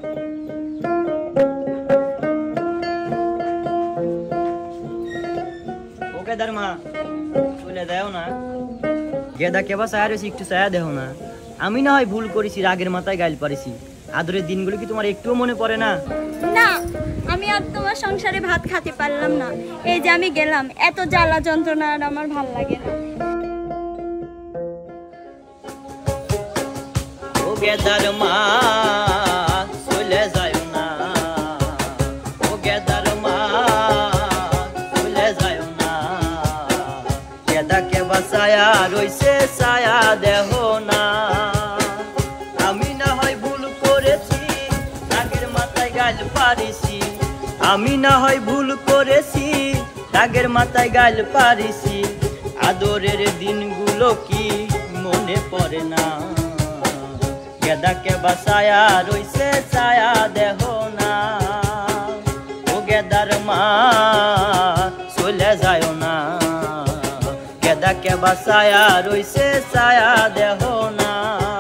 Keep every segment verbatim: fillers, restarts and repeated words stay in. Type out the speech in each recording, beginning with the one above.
ওকে ধর্মা চলে যাও না, গেদা কেবা সায়ার একটু সায়া দেহ না। আমি না হয় ভুল করেছি, রাগের মাথায় গাইল পারেছি, আদরের দিনগুলো কি তোমার একটুও মনে পড়ে না? না, আমি আর তোমার সংসারে ভাত খেতে পারলাম না। এই যে আমি গেলাম, এত জ্বালা যন্ত্রণা আর আমার ভাল লাগে না। ও গেদার মা চলে যায় না, ও গেদার মা চলে যায় না, গেদাকে বাঁচায়া রইছে ছায়া দেহ না। আমি না হয় ভুল করেছি, রাগের মাথায় গাল পারিছি, আমি না হয় ভুল করেছি, রাগের মাথায় গাল পারিছি, আদরের দিনগুলো কি মনে পড়ে না? গেদাকে বাঁচায়া রইছে ছায়া দেহ না, ও গেদার মা চলে যায় না, গেদাকে বাঁচায়া রইছে ছায়া দেহ না।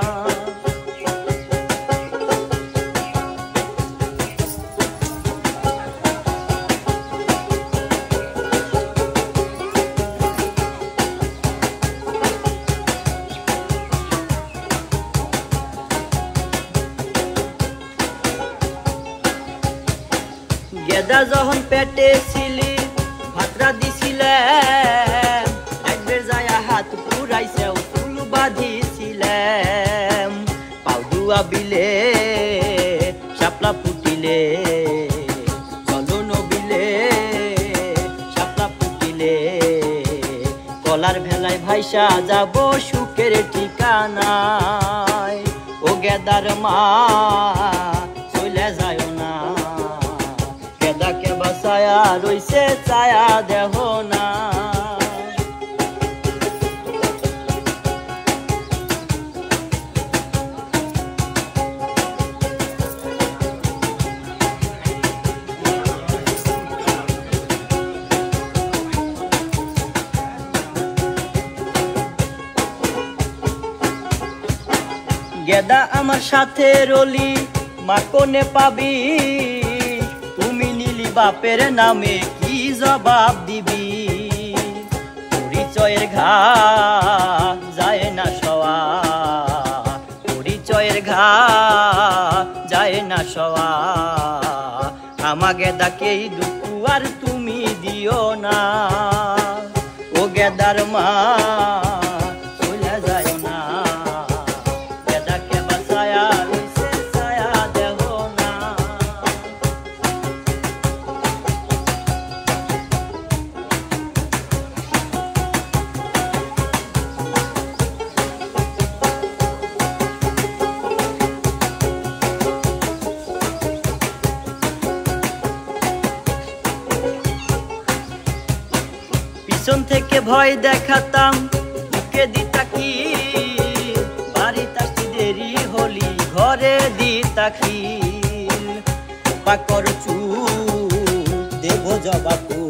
গেদা যখন পেটে ছিলি ভাতরা দিছিলে, একবার যায় হাত পুরাইছে ফুল বাঁধিছিলাম, পাউডুয়া বিলে শাপলা ফুটিলে, চলো নবিলে শাপলা ফুটিলে, কলার ভেলায় ভাইসা যাব সুখের ঠিকানায়। ও গেদার মা চলে যায় না, গেদাকে বাঁচায়া রইছে ছায়া দেহ না। গেদা আমার সাথে রলি মাকনে পাবি, তুমি নীলি বাপের নামে কি জবাব দিবি? পরিচয়ের ঘা যায় না সওয়া, পরিচয়ের ঘা যায় না সওয়া, আমা গেদাকেই দুঃখ আর তুমি দিও না। ও গেদার মা চলে যায় না, গেদাকে বাঁচায়া রইছে ছায়া দেহ না। পিছন থেকে ভয় দেখাতাম, মুখে দিতা কি বাড়িতে আসতে দেরি হলি ঘরে দিতা কি, পাকর চু দেব জবাবু,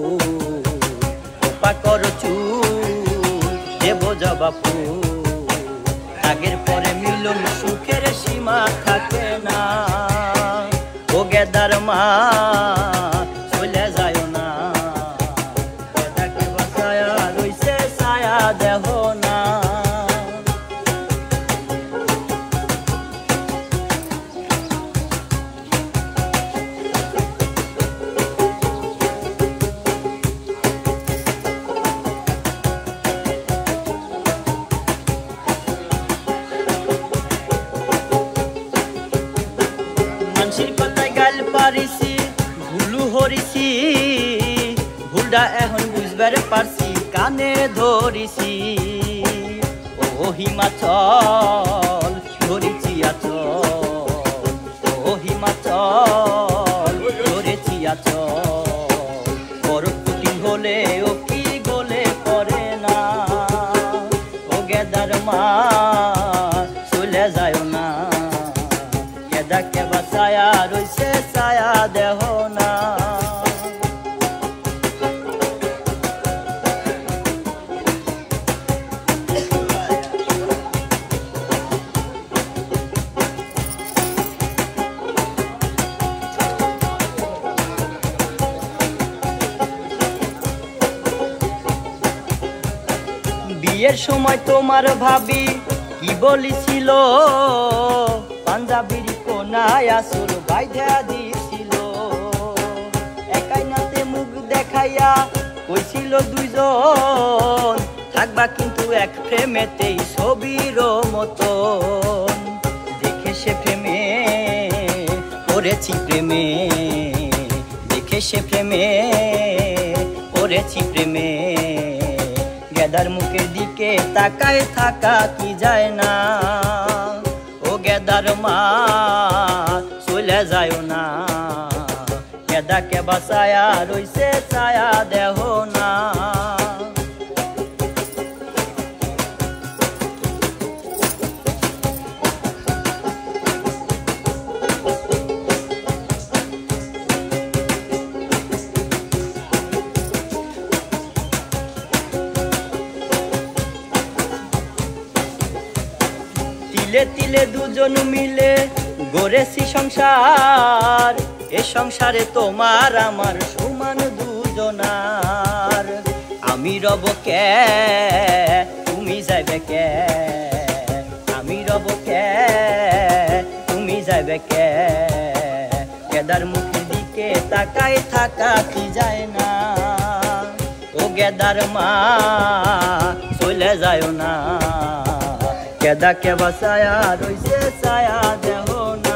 পাকর চু দেব জবাবু, আগের পরে মিলন সুখের সীমা থাকে না। ও গেদার মা চলে যায় না, গেদাকে বাঁচায়া রইছে ছায়া দেহ না। মানসির কথায় গাল পারিছি, ভুলু হরিছি, ভুলটা এখন বুঝবার পারছি, কানে ধরিছি। ও হিমাচল ধরিছি আচল, ও হিমাচল ধরেছি আচল, বড় কুটি হলে ও কি গলে পড়ে না। ও গেদার মা চলে যায় না, গেদাকে বাঁচায়া রইছে ছায়া দেহ না। বিয়ের সময় তোমার ভাবি কি বলিছিল, পাঞ্জাবির কোনায় আসল বাইধা দিছিল। একাই নাতে মুখ দেখাইয়া কইছিল দুইজন, থাকবা কিন্তু এক প্রেমেতেই ছবির মতন। দেখে সে প্রেমে পড়েছি প্রেমে, দেখে সে প্রেমে পড়েছি প্রেমে। গেদার মুখের দিকে তাকায় থাকা কি যায় না, ও গেদার মা চলে যায় না। গেদাকে বাঁচায়া রইছে ছায়া দেহ না। তিলে তিলে দুজন মিলে গড়েছি সংসার, এ সংসারে তোমার আমার সমান দুজনার। আমি রব কে তুমি যাইবে কে, আমি রব কে তুমি যাইবে কে। গেদার মুখের দিকে তাকায় থাকা কি যায় না, ও গেদার মা চলে যায় না। গেদাকে বাঁচায়া রইছে ছায়া দেহ না।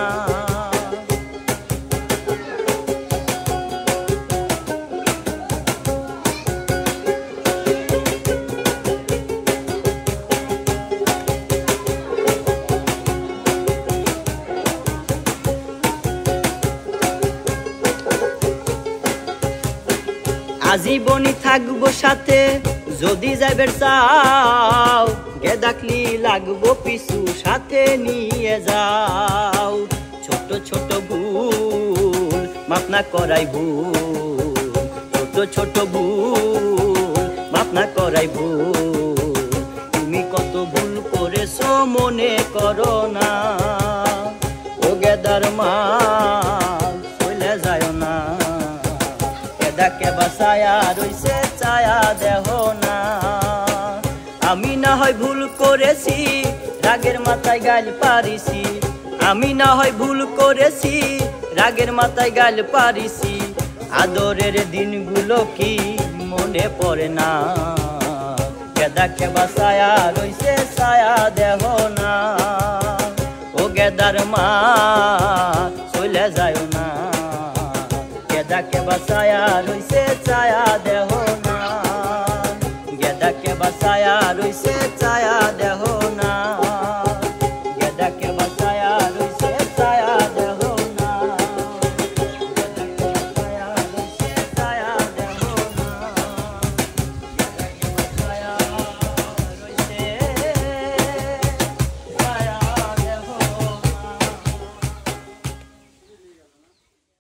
আজীবনই থাকবো সাথে যদি যাইবে চাও, গেদাকলি লাগবো পিছু সাথে নিয়ে যাও। ছোট ছোট ভুল মাপ না করাই ভুল, ছোট ছোট ভুল মাপ না করাই ভুল। তুমি কত ভুল করেছো মনে করো না, ও গেদার মা চলে যায় না। গেদাকে বাঁচায়া রইছে ছায়া দেহ না। আমি না হয় ভুল করেছি রাগের মাথায় গাল পারিছি, আমি না হয় ভুল করেছি রাগের মাথায় গাল পারিছি। আদরের দিনগুলো কি মনে পড়ে না, গেদাকে বাঁচায়া রইছে ছায়া দেহ না। ও গেদার মা চলে যায় না, গেদাকে বাঁচায়া রইছে ছায়া দেহ না। গেদাকে বাঁচায়া রইছে ছায়া দেহ না।